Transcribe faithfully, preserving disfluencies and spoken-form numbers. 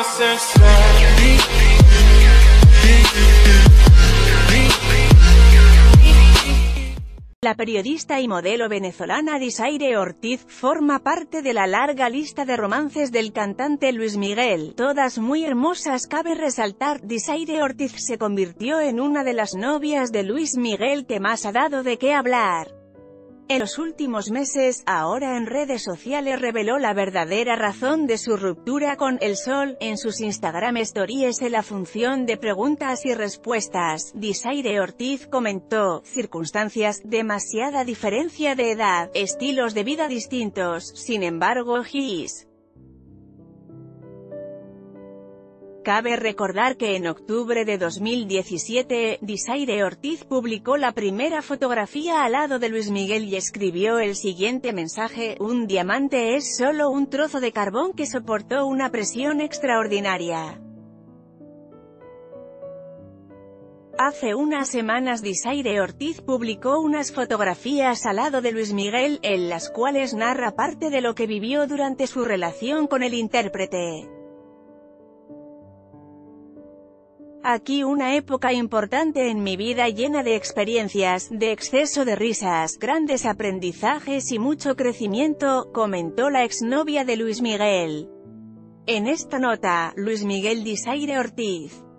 La periodista y modelo venezolana Disaire Ortiz forma parte de la larga lista de romances del cantante Luis Miguel, todas muy hermosas. Cabe resaltar, Disaire Ortiz se convirtió en una de las novias de Luis Miguel que más ha dado de qué hablar en los últimos meses. Ahora en redes sociales reveló la verdadera razón de su ruptura con El Sol. En sus Instagram Stories en la función de preguntas y respuestas, Disaire Ortiz comentó: circunstancias, demasiada diferencia de edad, estilos de vida distintos, sin embargo his. Cabe recordar que en octubre de dos mil diecisiete, Disaire Ortiz publicó la primera fotografía al lado de Luis Miguel y escribió el siguiente mensaje: un diamante es solo un trozo de carbón que soportó una presión extraordinaria. Hace unas semanas Disaire Ortiz publicó unas fotografías al lado de Luis Miguel, en las cuales narra parte de lo que vivió durante su relación con el intérprete. Aquí una época importante en mi vida, llena de experiencias, de exceso de risas, grandes aprendizajes y mucho crecimiento, comentó la exnovia de Luis Miguel. En esta nota, Luis Miguel Disaire Ortiz.